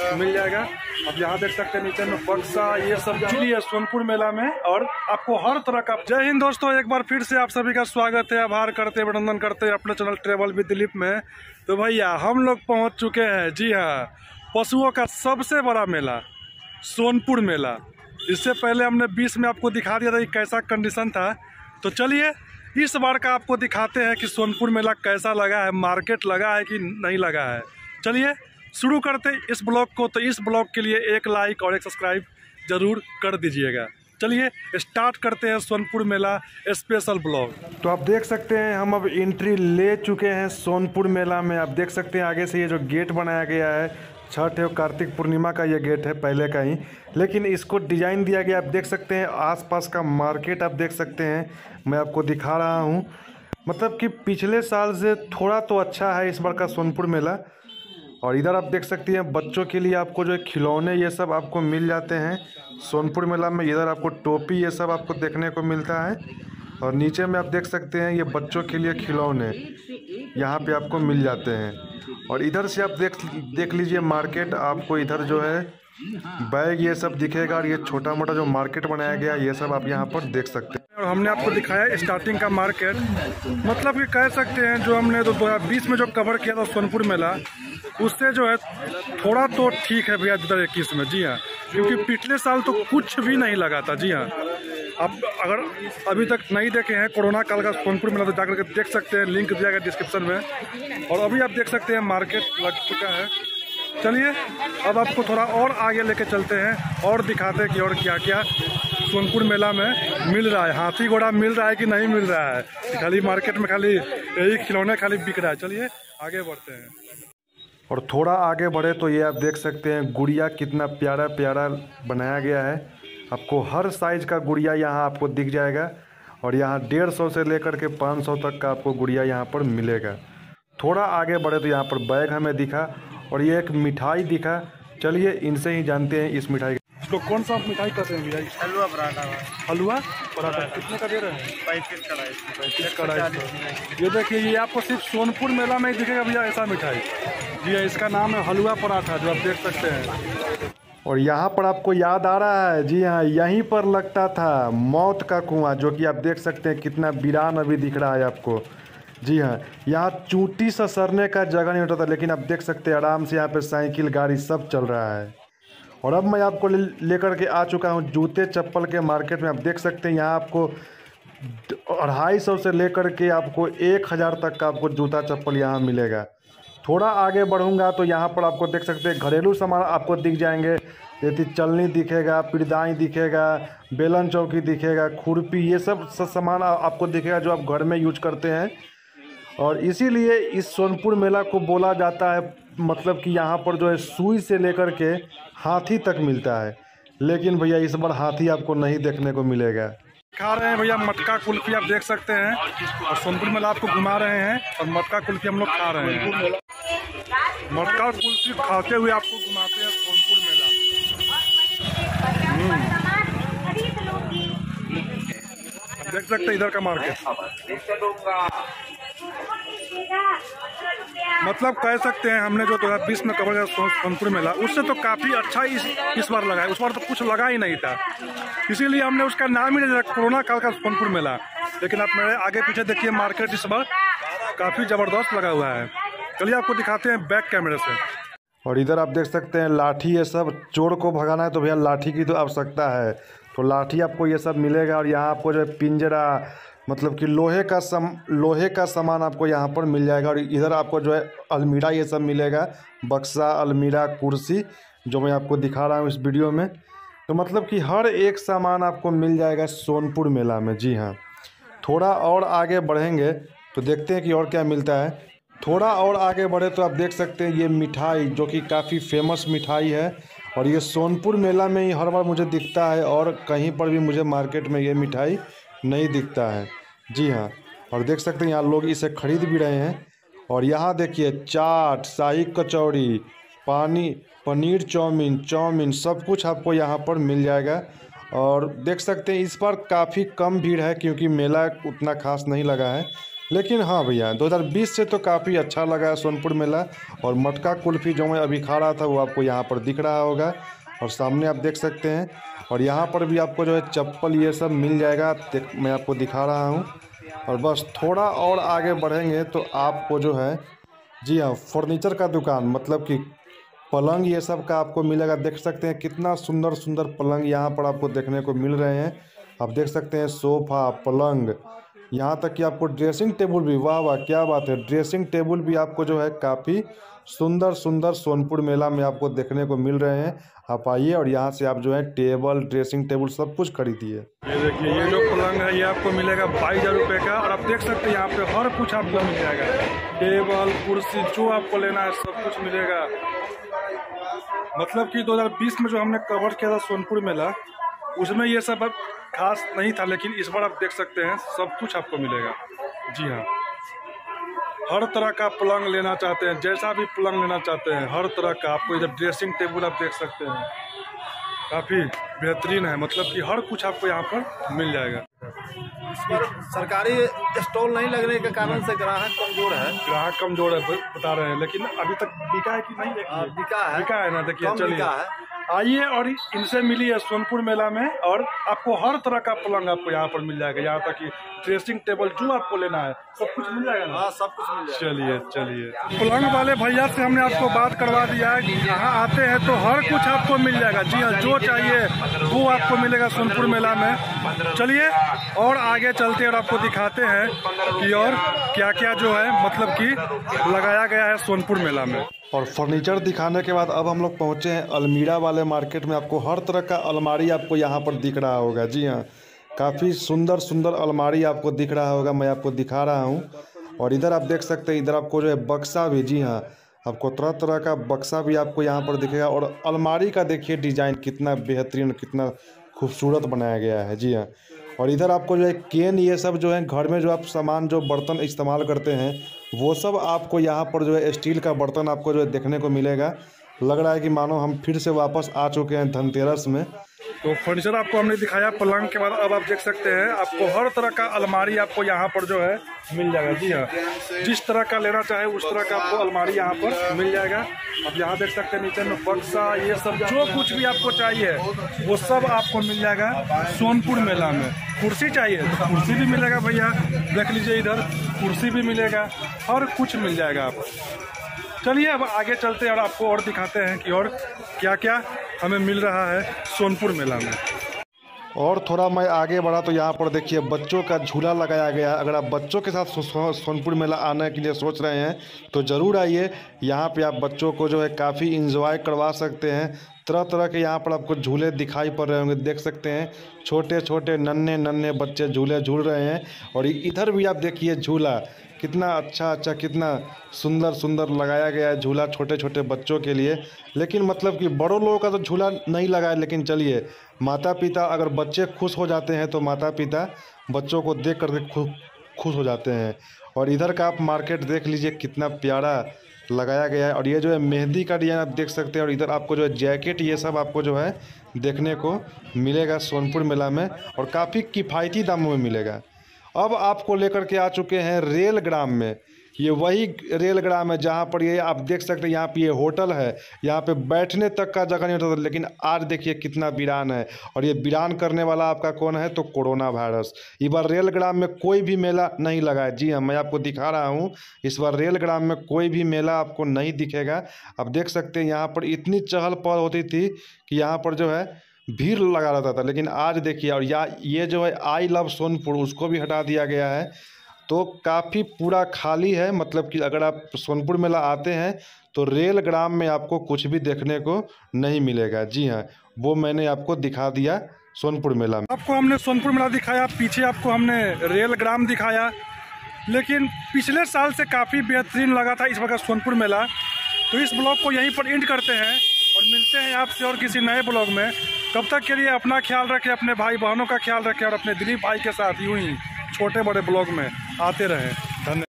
मिल जाएगा। अब यहाँ देख सकते हैं नीचे में बक्सा ये सब चीज है सोनपुर मेला में, और आपको हर तरह का। जय हिंद दोस्तों, एक बार फिर से आप सभी का स्वागत है, आभार करते अभिनंदन करते हैं अपने चैनल ट्रेवल विद दिलीप में। तो भैया हम लोग पहुँच चुके हैं, जी हाँ, पशुओं का सबसे बड़ा मेला सोनपुर मेला। इससे पहले हमने 20 में आपको दिखा दिया था कि कैसा कंडीशन था। तो चलिए इस बार का आपको दिखाते हैं कि सोनपुर मेला कैसा लगा है, मार्केट लगा है कि नहीं लगा है। चलिए शुरू करते इस ब्लॉग को। तो इस ब्लॉग के लिए एक लाइक और एक सब्सक्राइब जरूर कर दीजिएगा। चलिए स्टार्ट करते हैं सोनपुर मेला स्पेशल ब्लॉग। तो आप देख सकते हैं हम अब एंट्री ले चुके हैं सोनपुर मेला में। आप देख सकते हैं आगे से ये जो गेट बनाया गया है, छठ एवं कार्तिक पूर्णिमा का ये गेट है पहले का ही, लेकिन इसको डिजाइन दिया गया। आप देख सकते हैं आसपास का मार्केट आप देख सकते हैं, मैं आपको दिखा रहा हूँ। मतलब कि पिछले साल से थोड़ा तो अच्छा है इस बार का सोनपुर मेला। और इधर आप देख सकते हैं बच्चों के लिए आपको जो खिलौने ये सब आपको मिल जाते हैं सोनपुर मेला में। इधर आपको टोपी ये सब आपको देखने को मिलता है, और नीचे में आप देख सकते हैं ये बच्चों के लिए खिलौने यहाँ पे आपको मिल जाते हैं। और इधर से आप देख लीजिए मार्केट, आपको इधर जो है बैग ये सब दिखेगा, और ये छोटा मोटा जो मार्केट बनाया गया ये सब आप यहाँ पर देख सकते हैं। और हमने आपको दिखाया स्टार्टिंग का मार्केट, मतलब कि कह सकते हैं जो हमने 2020 में जो कवर किया था सोनपुर मेला, उससे जो है थोड़ा तो ठीक है भैया 2021 में। जी हाँ, क्योंकि पिछले साल तो कुछ भी नहीं लगा था। जी हाँ, आप अगर अभी तक नहीं देखे हैं कोरोना काल का सोनपुर मेला तो जाकर के देख सकते हैं, लिंक दिया गया डिस्क्रिप्शन में। और अभी आप देख सकते हैं मार्केट लग चुका है। चलिए अब आपको थोड़ा और आगे लेके चलते हैं और दिखाते हैं कि और क्या क्या सोनपुर मेला में मिल रहा है। हाथी घोड़ा मिल रहा है कि नहीं मिल रहा है, खाली मार्केट में खाली यही खिलौने खाली बिक रहा है। चलिए आगे बढ़ते हैं। और थोड़ा आगे बढ़े तो ये आप देख सकते हैं गुड़िया कितना प्यारा प्यारा बनाया गया है। आपको हर साइज का गुड़िया यहाँ आपको दिख जाएगा, और यहाँ 150 से लेकर के 500 तक का आपको गुड़िया यहाँ पर मिलेगा। थोड़ा आगे बढ़े तो यहाँ पर बैग हमें दिखा, और ये एक मिठाई दिखा। चलिए इनसे ही जानते हैं इस मिठाई तो कौन सा मिठाई कर रहे हैं भैया? हलवा पराठा। हलवा पराठा कितने का दे रहे हैं? 35 कढ़ाई। 35 कढ़ाई। ये देखिए ये आपको सिर्फ सोनपुर मेला में ही दिखेगा भैया ऐसा मिठाई। जी इसका नाम है हलवा पराठा, जो आप देख सकते हैं। और यहाँ पर आपको याद आ रहा है, जी हाँ, यहीं पर लगता था मौत का कुआं, जो कि आप देख सकते हैं कितना वीरान अभी दिख रहा है आपको। जी हाँ, यहाँ चूंटी से सरने का जगह नहीं होता था, लेकिन आप देख सकते हैं आराम से यहाँ पे साइकिल गाड़ी सब चल रहा है। और अब मैं आपको लेकर के आ चुका हूँ जूते चप्पल के मार्केट में। आप देख सकते हैं यहाँ आपको 250 से लेकर के आपको 1000 तक का आपको जूता चप्पल यहाँ मिलेगा। थोड़ा आगे बढ़ूँगा तो यहाँ पर आपको देख सकते हैं घरेलू सामान आपको दिख जाएंगे, जैसे चलनी दिखेगा, पिरदाई दिखेगा, बेलन चौकी दिखेगा, खुरपी, ये सब सामान आपको दिखेगा जो आप घर में यूज करते हैं। और इसीलिए इस सोनपुर मेला को बोला जाता है, मतलब कि यहाँ पर जो है सुई से लेकर के हाथी तक मिलता है। लेकिन भैया इस बार हाथी आपको नहीं देखने को मिलेगा। खा रहे हैं भैया मटका कुल्फी, आप देख सकते हैं, और सोनपुर मेला आपको घुमा रहे हैं, और मटका कुल्फी हम लोग खा रहे हैं। मटका कुल्फी खाते हुए आपको घुमाते हैं सोनपुर मेला। देख सकते हैं इधर का मार्केट, मतलब कह सकते हैं हमने जो 2020 में कवर किया सोनपुर मेला, उससे तो काफ़ी अच्छा इस बार लगा है। उस बार तो कुछ लगा ही नहीं था, इसीलिए हमने उसका नाम ही नहीं दिया कोरोना काल का सोनपुर मेला। लेकिन आप मेरे आगे पीछे देखिए मार्केट इस बार काफ़ी ज़बरदस्त लगा हुआ है। चलिए आपको दिखाते हैं बैक कैमरे से। और इधर आप देख सकते हैं लाठी, ये सब चोर को भगाना है तो भैया लाठी की तो आवश्यकता है, तो लाठी आपको ये सब मिलेगा। और यहाँ आपको जो है पिंजरा, मतलब कि लोहे का सामान आपको यहाँ पर मिल जाएगा। और इधर आपको जो है अलमीरा ये सब मिलेगा, बक्सा, अलमीरा, कुर्सी, जो मैं आपको दिखा रहा हूँ इस वीडियो में। तो मतलब कि हर एक सामान आपको मिल जाएगा सोनपुर मेला में। जी हाँ, थोड़ा और आगे बढ़ेंगे तो देखते हैं कि और क्या मिलता है। थोड़ा और आगे बढ़े तो आप देख सकते हैं ये मिठाई, जो कि काफ़ी फेमस मिठाई है, और ये सोनपुर मेला में ही हर बार मुझे दिखता है, और कहीं पर भी मुझे मार्केट में ये मिठाई नहीं दिखता है। जी हाँ, और देख सकते हैं यहाँ लोग इसे खरीद भी रहे हैं। और यहाँ देखिए चाट, शाही कचौड़ी, पनीर चाउमीन सब कुछ आपको यहाँ पर मिल जाएगा। और देख सकते हैं इस बार काफ़ी कम भीड़ है, क्योंकि मेला उतना खास नहीं लगा है। लेकिन हाँ भैया 2020 से तो काफ़ी अच्छा लगा है सोनपुर मेला। और मटका कुल्फ़ी जो मैं अभी खा रहा था वो आपको यहाँ पर दिख रहा होगा और सामने आप देख सकते हैं। और यहाँ पर भी आपको जो है चप्पल ये सब मिल जाएगा, मैं आपको दिखा रहा हूँ। और बस थोड़ा और आगे बढ़ेंगे तो आपको जो है, जी हाँ, फर्नीचर का दुकान, मतलब कि पलंग ये सब का आपको मिलेगा। देख सकते हैं कितना सुंदर सुंदर पलंग यहाँ पर आपको देखने को मिल रहे हैं। आप देख सकते हैं सोफ़ा, पलंग, यहाँ तक कि आपको ड्रेसिंग टेबल भी, वाह वाह क्या बात है, ड्रेसिंग टेबल भी आपको जो है काफ़ी सुंदर सुंदर सोनपुर मेला में आपको देखने को मिल रहे हैं। आप आइए और यहाँ से आप जो है टेबल, ड्रेसिंग टेबल सब कुछ खरीदिए। ये देखिए, ये जो पलंग है ये आपको मिलेगा 22,000 रुपये का। और आप देख सकते हैं यहाँ पे हर कुछ आपको मिल जाएगा, टेबल, कुर्सी, जो आपको लेना है सब कुछ मिलेगा। मतलब कि 2020 में जो हमने कवर किया था सोनपुर मेला, उसमें ये सब खास नहीं था, लेकिन इस बार आप देख सकते हैं सब कुछ आपको मिलेगा। जी हाँ, हर तरह का पलंग लेना चाहते हैं, जैसा भी पलंग लेना चाहते हैं हर तरह का आपको। इधर ड्रेसिंग टेबल आप देख सकते हैं, काफ़ी बेहतरीन है। मतलब कि हर कुछ आपको यहाँ पर मिल जाएगा। इस पर सरकारी स्टॉल नहीं लगने के कारण से ग्राहक कमजोर है। ग्राहक कमजोर है बता रहे हैं, लेकिन अभी तक बिका है कि नहीं? बिका है ना। देखिए, चलिए आइए और इनसे मिलिए सोनपुर मेला में, और आपको हर तरह का पलंग आपको यहाँ पर मिल जाएगा। यहाँ तक कि ड्रेसिंग टेबल जो आपको लेना है सब कुछ मिल जाएगा ना। हाँ, सब कुछ मिल जाएगा। चलिए पलंग वाले भैया से हमने आपको बात करवा दिया है। यहाँ आते हैं तो हर कुछ आपको मिल जाएगा। जी हाँ, जो चाहिए वो आपको मिलेगा सोनपुर मेला में। चलिए और आगे चलते और आपको दिखाते हैं कि और क्या क्या जो है मतलब कि लगाया गया है सोनपुर मेला में। और फर्नीचर दिखाने के बाद अब हम लोग पहुँचे हैं अलमीरा वाले मार्केट में। आपको हर तरह का अलमारी आपको यहाँ पर दिख रहा होगा। जी हाँ, काफ़ी सुंदर सुंदर अलमारी आपको दिख रहा होगा, मैं आपको दिखा रहा हूँ। और इधर आप देख सकते हैं, इधर आपको जो है बक्सा भी, जी हाँ, आपको तरह तरह का बक्सा भी आपको यहाँ पर दिखेगा। और अलमारी का देखिए डिज़ाइन कितना बेहतरीन, कितना खूबसूरत बनाया गया है। जी हाँ, और इधर आपको जो है केन, ये सब जो है घर में जो आप सामान, जो बर्तन इस्तेमाल करते हैं वो सब आपको यहाँ पर जो है स्टील का बर्तन आपको जो है देखने को मिलेगा। लग रहा है कि मानो हम फिर से वापस आ चुके हैं धनतेरस में। तो फर्नीचर आपको हमने दिखाया पलंग के बाद, अब आप देख सकते हैं आपको हर तरह का अलमारी आपको यहाँ पर जो है मिल जाएगा। जी हाँ, जिस तरह का लेना चाहे उस तरह का आपको अलमारी यहाँ पर मिल जाएगा। अब यहाँ देख सकते हैं नीचे में बक्सा, ये सब जो कुछ भी आपको चाहिए वो सब आपको मिल जाएगा सोनपुर मेला में। कुर्सी चाहिए तो कुर्सी भी मिलेगा भैया, देख लीजिए इधर कुर्सी भी मिलेगा, हर कुछ मिल जाएगा आपको। चलिए अब आगे चलते हैं और आपको और दिखाते हैं कि और क्या क्या हमें मिल रहा है सोनपुर मेला में। और थोड़ा मैं आगे बढ़ा तो यहाँ पर देखिए बच्चों का झूला लगाया गया है। अगर आप बच्चों के साथ सोनपुर मेला आने के लिए सोच रहे हैं तो ज़रूर आइए। यहाँ पे आप बच्चों को जो है काफ़ी इंजॉय करवा सकते हैं। तरह तरह के यहाँ पर आपको झूले दिखाई पड़ रहे होंगे, देख सकते हैं छोटे छोटे नन्हे नन्हे बच्चे झूले झूल रहे हैं। और इधर भी आप देखिए झूला कितना अच्छा अच्छा, कितना सुंदर सुंदर लगाया गया है झूला छोटे छोटे बच्चों के लिए। लेकिन मतलब कि बड़ों लोगों का तो झूला नहीं लगा है, लेकिन चलिए माता पिता, अगर बच्चे खुश हो जाते हैं तो माता पिता बच्चों को देख करके खुश हो जाते हैं। और इधर का आप मार्केट देख लीजिए कितना प्यारा लगाया गया है। और ये जो है मेहंदी का डिज़ाइन आप देख सकते हैं। और इधर आपको जो है जैकेट, ये सब आपको जो है देखने को मिलेगा सोनपुर मेला में, और काफ़ी किफ़ायती दामों में मिलेगा। अब आपको लेकर के आ चुके हैं रेलग्राम में। ये वही रेलग्राम है जहाँ पर ये आप देख सकते हैं, यहाँ पे ये होटल है, यहाँ पे बैठने तक का जगह नहीं होता, लेकिन आज देखिए कितना वीरान है। और ये वीरान करने वाला आपका कौन है? तो कोरोना वायरस। इस बार रेलग्राम में कोई भी मेला नहीं लगा है। जी हाँ, मैं आपको दिखा रहा हूँ, इस बार रेलग्राम में कोई भी मेला आपको नहीं दिखेगा। आप देख सकते हैं यहाँ पर इतनी चहल पहल होती थी कि यहाँ पर जो है भीड़ लगा रहता था, लेकिन आज देखिए। और ये जो है आई लव सोनपुर, उसको भी हटा दिया गया है, तो काफ़ी पूरा खाली है। मतलब कि अगर आप सोनपुर मेला आते हैं तो रेलग्राम में आपको कुछ भी देखने को नहीं मिलेगा। जी हाँ, वो मैंने आपको दिखा दिया सोनपुर मेला में। आपको हमने सोनपुर मेला दिखाया, पीछे आपको हमने रेलग्राम दिखाया, लेकिन पिछले साल से काफ़ी बेहतरीन लगा था इस वक्त सोनपुर मेला। तो इस ब्लॉग को यहीं पर एंड करते हैं और मिलते हैं आपसे और किसी नए ब्लॉग में। तब तक के लिए अपना ख्याल रखें, अपने भाई बहनों का ख्याल रखें, और अपने दिलीप भाई के साथ यूं ही छोटे बड़े ब्लॉग में आते रहें।